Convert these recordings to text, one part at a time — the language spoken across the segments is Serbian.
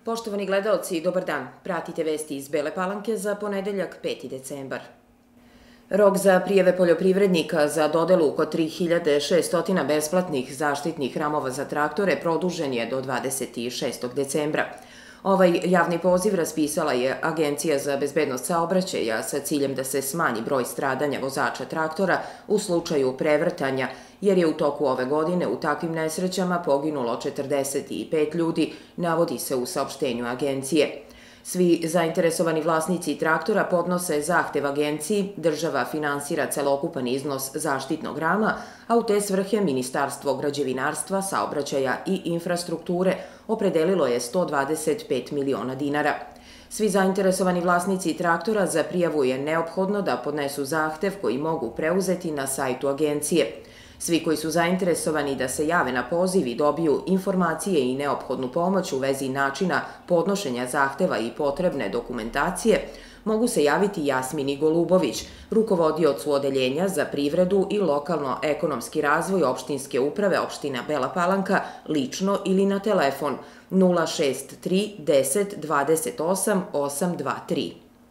Poštovani gledaoci, dobar dan. Pratite vesti iz Bele Palanke za ponedeljak 5. decembar. Rok za prijave poljoprivrednika za dodelu oko 3600 besplatnih zaštitnih ramova za traktore produžen je do 26. decembra. Ovaj javni poziv raspisala je Agencija za bezbednost saobraćaja sa ciljem da se smanji broj stradanja vozača traktora u slučaju prevrtanja, jer je u toku ove godine u takvim nesrećama poginulo 45 ljudi, navodi se u saopštenju agencije. Svi zainteresovani vlasnici traktora podnose zahtev agenciji, država finansira celokupan iznos zaštitnog rama, a u te svrhe Ministarstvo građevinarstva, saobraćaja i infrastrukture opredelilo je 125 miliona dinara. Svi zainteresovani vlasnici traktora za prijavu je neophodno da podnesu zahtev koji mogu preuzeti na sajtu agencije. Svi koji su zainteresovani da se jave na poziv i dobiju informacije i neophodnu pomoć u vezi načina podnošenja zahteva i potrebne dokumentacije, mogu se javiti Jasmini Golubović, rukovodiocu Odeljenja za privredu i lokalno-ekonomski razvoj opštinske uprave opština Bela Palanka, lično ili na telefon 063 10 28 823.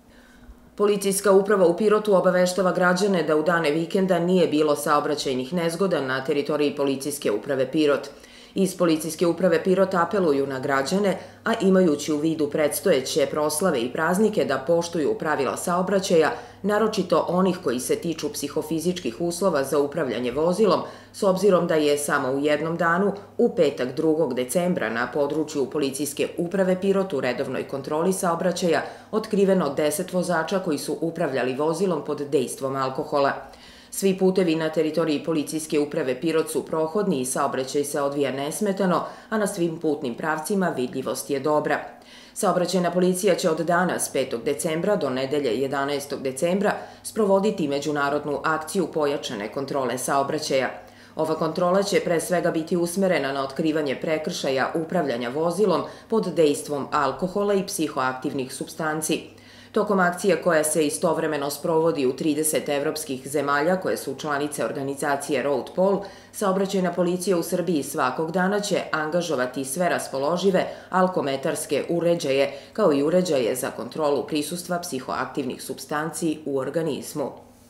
Policijska uprava u Pirotu obaveštava građane da u dane vikenda nije bilo saobraćajnih nezgoda na teritoriji Policijske uprave Pirot. Iz Policijske uprave Pirot apeluju na građane, a imajući u vidu predstojeće proslave i praznike da poštuju pravila saobraćaja, naročito onih koji se tiču psihofizičkih uslova za upravljanje vozilom, s obzirom da je samo u jednom danu, u petak 2. decembra, na području Policijske uprave Pirot u redovnoj kontroli saobraćaja otkriveno 10 vozača koji su upravljali vozilom pod dejstvom alkohola. Svi putevi na teritoriji Policijske uprave Pirot su prohodni i saobraćaj se odvija nesmetano, a na svim putnim pravcima vidljivost je dobra. Saobraćajna policija će od danas 5. decembra do nedelje 11. decembra sprovoditi međunarodnu akciju pojačane kontrole saobraćaja. Ova kontrola će pre svega biti usmerena na otkrivanje prekršaja upravljanja vozilom pod dejstvom alkohola i psihoaktivnih supstanci. Tokom akcije koja se istovremeno sprovodi u 30 evropskih zemalja koje su članice organizacije Road Paul, saobraćajna policija u Srbiji svakog dana će angažovati sve raspoložive alkometarske uređaje, kao i uređaje za kontrolu prisustva psihoaktivnih supstanci u organizmu.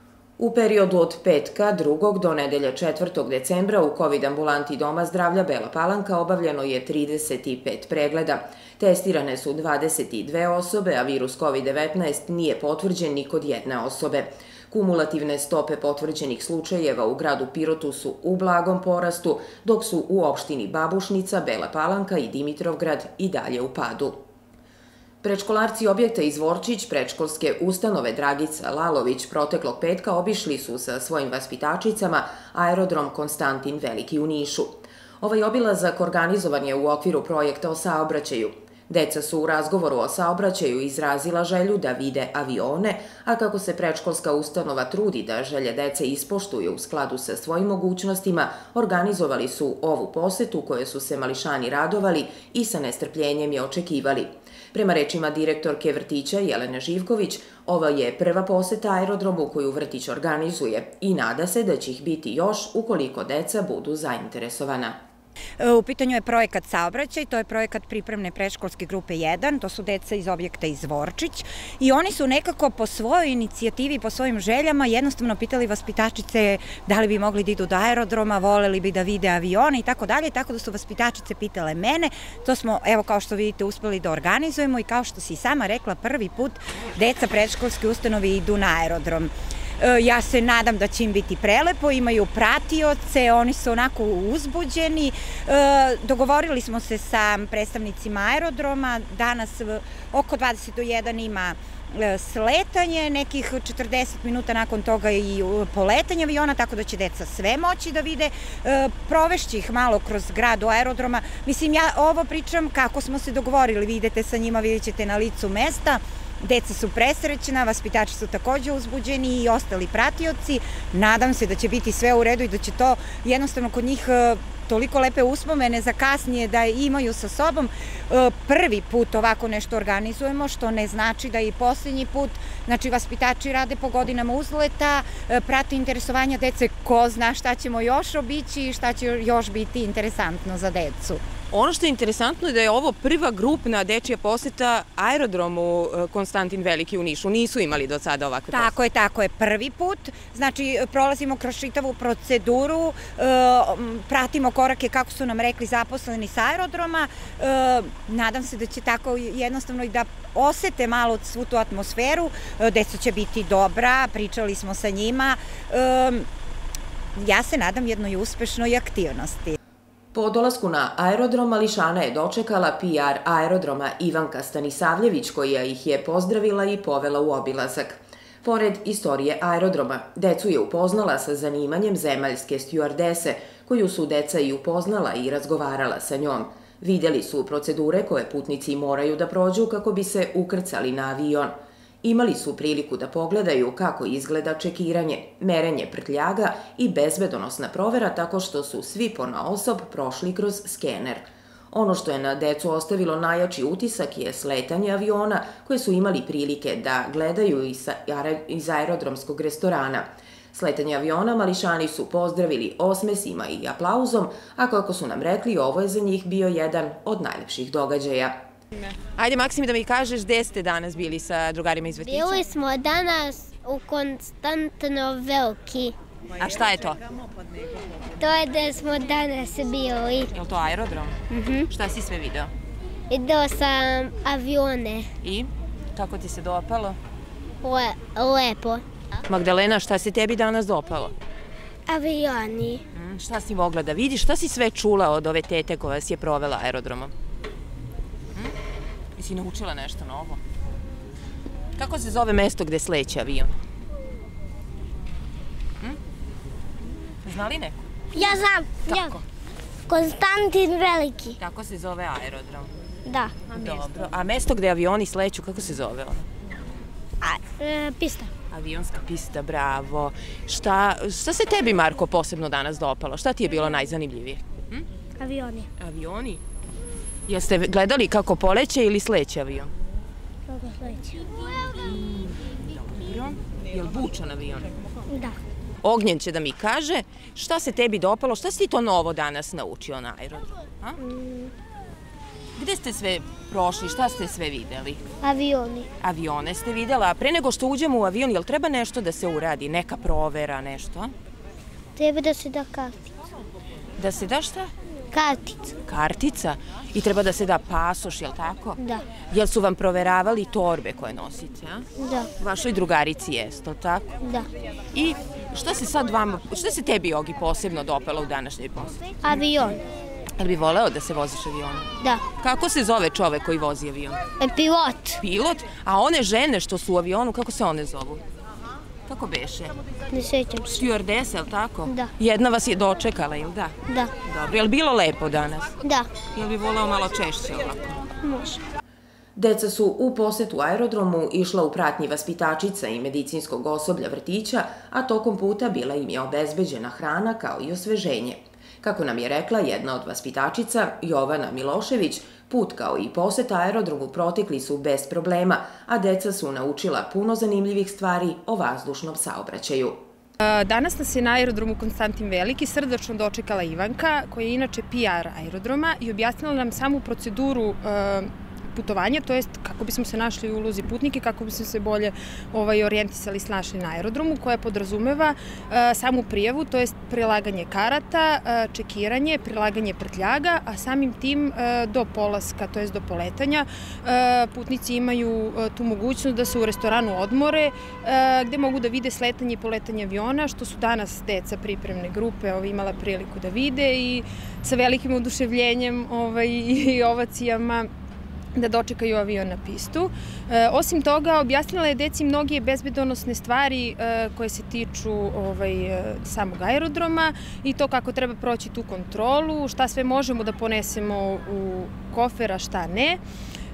U periodu od petka 2. do nedelje 4. decembra u COVID ambulanti Doma zdravlja Bela Palanka obavljeno je 35 pregleda. Testirane su 22 osobe, a virus COVID-19 nije potvrđen ni kod jedne osobe. Kumulativne stope potvrđenih slučajeva u gradu Pirotu su u blagom porastu, dok su u opštini Babušnica, Bela Palanka i Dimitrovgrad i dalje u padu. Predškolarci objekta Izvorčić predškolske ustanove Dragica Lalović proteklog petka obišli su sa svojim vaspitačicama aerodrom Konstantin Veliki u Nišu. Ovaj obilazak organizovan je u okviru projekta o saobraćaju. Deca su u razgovoru o saobraćaju izrazila želju da vide avione, a kako se predškolska ustanova trudi da želje dece ispoštuju u skladu sa svojim mogućnostima, organizovali su ovu posetu koje su se mališani radovali i sa nestrpljenjem je očekivali. Prema rečima direktorke vrtića Jelene Živković, ovo je prva poseta aerodromu koju vrtić organizuje i nada se da će ih biti još ukoliko deca budu zainteresovana. U pitanju je projekat Saobraćaj, to je projekat pripremne predškolske grupe 1, to su deca iz objekta Izvorčić i oni su nekako po svojoj inicijativi, po svojim željama jednostavno pitali vaspitačice da li bi mogli da idu do aerodroma, voleli bi da vide avione i tako dalje, tako da su vaspitačice pitale mene. To smo, evo kao što vidite, uspeli da organizujemo i kao što si sama rekla, prvi put deca predškolske ustanove idu na aerodrom. Ja se nadam da će im biti prelepo, imaju pratioce, oni su onako uzbuđeni. Dogovorili smo se sa predstavnicima aerodroma, danas oko 20 do 1 ima sletanje, nekih 40 minuta nakon toga i poletanje aviona, tako da će deca sve moći da vide, provešći ih malo kroz grad do aerodroma. Mislim, ja ovo pričam kako smo se dogovorili, vidite sa njima, vidjet ćete na licu mesta. Deca su presrećna, vaspitači su takođe uzbuđeni i ostali pratioci. Nadam se da će biti sve u redu i da će to jednostavno kod njih toliko lepe uspomene za kasnije da imaju sa sobom. Prvi put ovako nešto organizujemo, što ne znači da je i posljednji put. Znači, vaspitači rade po godinama uzleta, prate interesovanja dece, ko zna šta ćemo još obići i šta će još biti interesantno za decu. Ono što je interesantno je da je ovo prva grupna dečija poseta aerodromu Konstantin Veliki u Nišu. Nisu imali do sada ovakve posete. Tako je, prvi put. Znači, prolazimo kroz čitavu proceduru, pratimo korake kako su nam rekli zaposleni sa aerodroma. Nadam se da će tako jednostavno i da osete malo svu tu atmosferu. Deca će biti dobra, pričali smo sa njima. Ja se nadam jednoj uspešnoj aktivnosti. Po dolasku na aerodrom mališana je dočekala PR aerodroma Ivanka Stanisavljević, koja ih je pozdravila i povela u obilazak. Pored istorije aerodroma, decu je upoznala sa zanimanjem zemaljske stjuardese, koju su deca i upoznala i razgovarala sa njom. Videli su procedure koje putnici moraju da prođu kako bi se ukrcali na avion. Imali su priliku da pogledaju kako izgleda čekiranje, merenje prtljaga i bezbedonosna provera tako što su svi ponaosob prošli kroz skener. Ono što je na decu ostavilo najjači utisak je sletanje aviona koje su imali prilike da gledaju iz aerodromskog restorana. Sletanje aviona mališani su pozdravili osmesima i aplauzom, a kako su nam rekli, ovo je za njih bio jedan od najlepših događaja. Ajde, Maksime, da mi kažeš gde ste danas bili sa drugarima iz vrtića? Bili smo danas u Konstantino Veliki. A šta je to? To je gde smo danas bili. Je li to aerodrom? Šta si sve video? Video sam avione. I? Kako ti se dopalo? Lepo. Magdalena, šta se tebi danas dopalo? Avioni. Šta si mogla da vidiš? Šta si sve čula od ove tete koja si je provela aerodromom? Si naučila nešto novo? Kako se zove mesto gde sleće avion? Zna li neko? Ja znam. Kako? Konstantin Veliki. Tako se zove aerodrom. Da. Dobro. A mesto gde avioni sleću, kako se zove ono? Pista. Avionska pista, bravo. Šta se tebi, Marko, posebno danas dopalo? Šta ti je bilo najzanimljivije? Avioni. Avioni? Jeste gledali kako poleće ili sleće avion? Kako sleće. Dobro. Je li bučan avion? Da. Ognjen će da mi kaže šta se tebi dopalo, šta si ti to novo danas naučio na aerodromu? Gde ste sve prošli, šta ste sve videli? Avioni. Avione ste videla, a pre nego što uđemo u avion, je li treba nešto da se uradi, neka provera, nešto? Treba da se da kartica. Da se da šta? Kartica. Kartica? I treba da se da pasoš, je li tako? Da. Jel su vam proveravali torbe koje nosite, a? Da. Vašoj drugarici jeste, li tako? Da. I šta se tebi, Ogi, posebno dopalo u današnjoj poseti? Avion. Jel bi voleo da se voziš avionom? Da. Kako se zove čovek koji vozi avion? Pilot. Pilot? A one žene što su u avionu, kako se one zovu? Kako beše? Ne sjećam se. Stjuardese, je li tako? Da. Jedna vas je dočekala, je li da? Da. Dobro, je li bilo lepo danas? Da. Je li bi voleo malo češće ovako? Može. Deca su u posetu aerodromu išla u pratnji vaspitačica i medicinskog osoblja vrtića, a tokom puta bila im je obezbeđena hrana kao i osveženje. Kako nam je rekla jedna od vaspitačica, Jovana Milošević, put kao i poseta aerodromu protekli su bez problema, a deca su naučila puno zanimljivih stvari o vazdušnom saobraćaju. Danas nas je na aerodromu Konstantin Veliki srdačno dočekala Ivanka, koja je inače PR aerodroma i objasnila nam samu proceduru putovanja, to jest kako bismo se našli u ulozi putnike, kako bismo se bolje orijentisali s našli na aerodromu, koja podrazumeva samu prijavu, to jest prilaganje karata, čekiranje, prilaganje prtljaga, a samim tim do polaska, to jest do poletanja, putnici imaju tu mogućnost da se u restoranu odmore, gde mogu da vide sletanje i poletanje aviona, što su danas deca pripremne grupe imala priliku da vide i sa velikim oduševljenjem i ovacijama da dočekaju avion na pistu. Osim toga, objasnila je deci mnoge bezbedonosne stvari koje se tiču samog aerodroma i to kako treba proći tu kontrolu, šta sve možemo da ponesemo u kofer, a šta ne.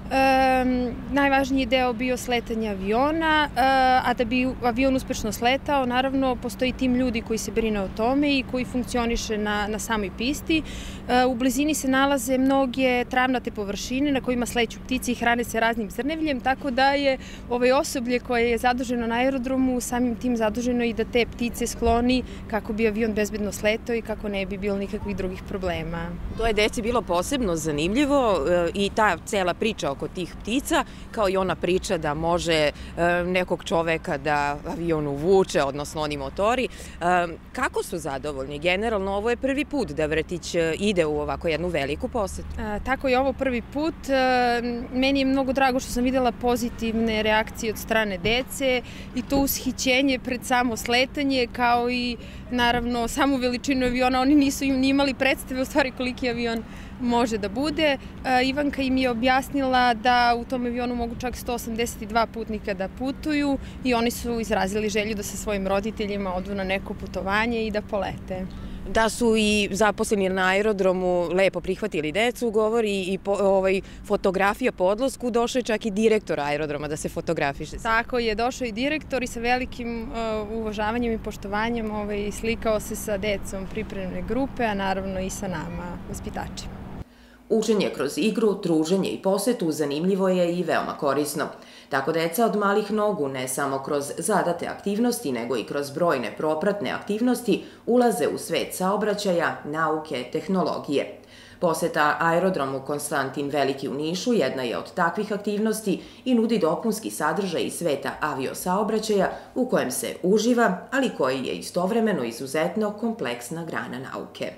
Najvažniji deo bio sletanje aviona, a da bi avion uspešno sletao, naravno, postoji tim ljudi koji se brine o tome i koji funkcioniše na samoj pisti. U blizini se nalaze mnoge travnate površine na kojima sleću ptice i hrane se raznim zrnevljem, tako da je osoblje koje je zaduženo na aerodromu samim tim zaduženo i da te ptice skloni kako bi avion bezbedno sletao i kako ne bi bilo nikakvih drugih problema. To je deci bilo posebno zanimljivo i ta cela priča oko tih ptica, kao i ona priča da može nekog čoveka da avion uvuče, odnosno oni motori. Kako su zadovoljni? Generalno, ovo je prvi put da vrtić ide u ovako jednu veliku posetu. Tako je ovo prvi put. Meni je mnogo drago što sam videla pozitivne reakcije od strane dece i to ushićenje pred samo sletanje, kao i naravno samu veličinu aviona. Oni nisu imali predstave u stvari koliki avion može da bude. Ivanka im je objasnila da u tom avionu mogu čak 182 putnika da putuju i oni su izrazili želju da sa svojim roditeljima odu na neko putovanje i da polete. Da su i zaposleni na aerodromu lepo prihvatili decu, govori i fotografija po odlasku, došao je čak i direktor aerodroma da se fotografiše. Tako je, došao i direktor i sa velikim uvažavanjem i poštovanjem slikao se sa decom pripremne grupe, a naravno i sa nama, vaspitačima. Učenje kroz igru, druženje i posetu zanimljivo je i veoma korisno. Tako deca od malih nogu ne samo kroz zadate aktivnosti, nego i kroz brojne propratne aktivnosti ulaze u svet saobraćaja, nauke, tehnologije. Poseta aerodromu Konstantin Veliki u Nišu jedna je od takvih aktivnosti i nudi dopunski sadržaj iz sveta aviosaobraćaja u kojem se uživa, ali koji je istovremeno izuzetno kompleksna grana nauke.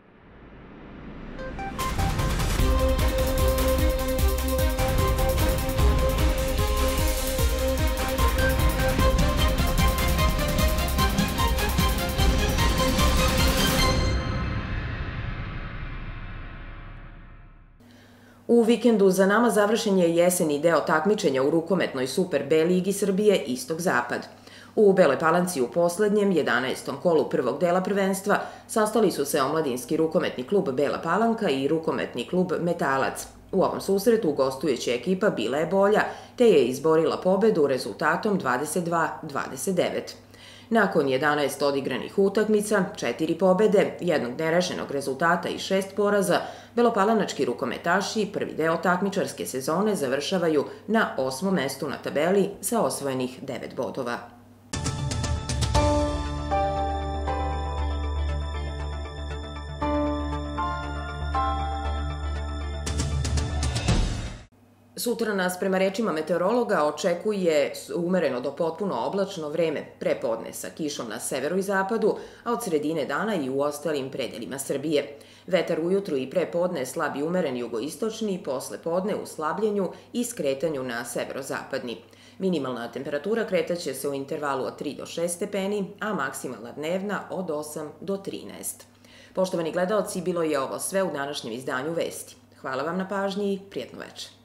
U vikendu za nama završen je jeseni deo takmičenja u rukometnoj Super B ligi Srbije Istok-Zapad. U Beloj Palanci u poslednjem, 11. kolu prvog dela prvenstva sastali su se omladinski rukometni klub Bela Palanka i rukometni klub Metalac. U ovom susretu gostujuća ekipa bila je bolja, te je izborila pobedu rezultatom 22-29. Nakon 11 odigranih utakmica, 4 pobede, jednog nerešenog rezultata i 6 poraza, belopalanački rukometaši prvi deo takmičarske sezone završavaju na 8. mestu na tabeli sa osvojenih 9 bodova. Sutra nas, prema rečima meteorologa, očekuje umereno do potpuno oblačno vreme prepodne sa kišom na severu i zapadu, a od sredine dana i u ostalim predelima Srbije. Vetar ujutru i prepodne slab i umeren jugoistočni, posle podne u slabljenju i skretanju na severozapadni. Minimalna temperatura kretaće se u intervalu od 3 do 6 stepeni, a maksimalna dnevna od 8 do 13. Poštovani gledaoci, bilo je ovo sve u današnjem izdanju Vesti. Hvala vam na pažnji i prijatno večer.